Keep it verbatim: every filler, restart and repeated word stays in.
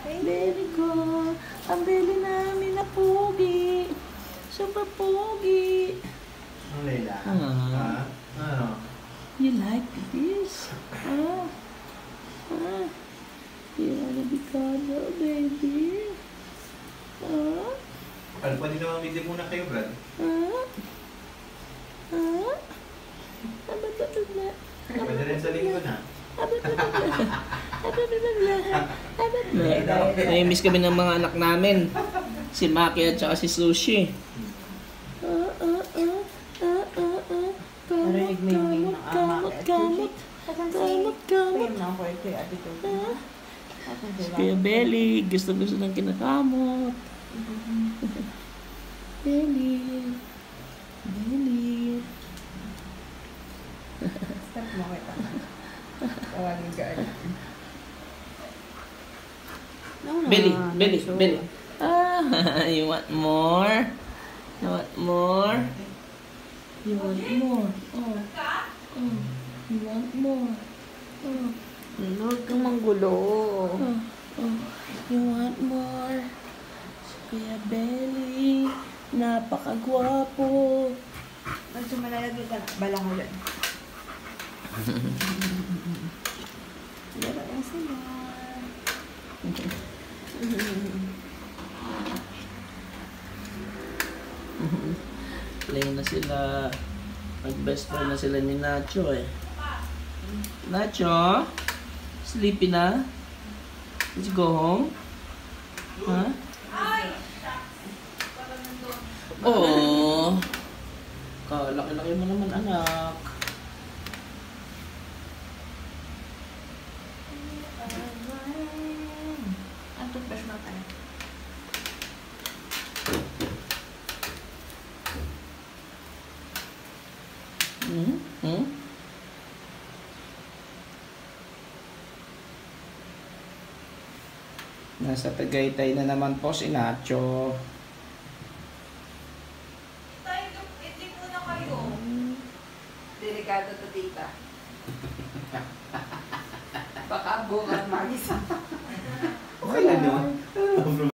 Beli ko. Ang beli namin na pogi. Super pogi. Ang Layla? Ah. Ah. Ano? You like this? Ah. Ah. You wanna be cuddled, baby? Ah. Ano, pwede naman meeting muna kayo, Brad? Ah. Ah. Abat abat na. Pwede rin sa linggo na. Abat abat na. Abat abat na. Abat na. Nai-miss kami ng mga anak namin. Si Maki at saka si Sushi. Ah, ah, ah. Ah, ah, ah. Kamot, kamot, kamot, kamot. Kamot, kamot. Ah. Si Kuya Belly, gusto-gusto ng kinakamot. Belly. Belly. Stop mo kita. Tawagin ka agad. Belly, Belly, Belly. Ah, you want more? You want more? You want more? Oh. Oh. You want more? Oh. Huwag kang manggulo. Oh. Oh. You want more? Si Kuya Belly. Napakagwapo. Medyo malalagay ka na. Balang ulit. Laro na sila. Play na sila. Mag-best friend na sila ni Nacho eh. Nacho? Sleepy na? Let's go home? Huh? Oh. Kalaki-laki mo naman, anak. Ang toothbrush mo tayo. Hmm? Hmm? Nasa Tagaytay na naman po si Nacho. Itik muna kayo. Delikado to, tita. Baka bukas mag-isa. Okay lang naman.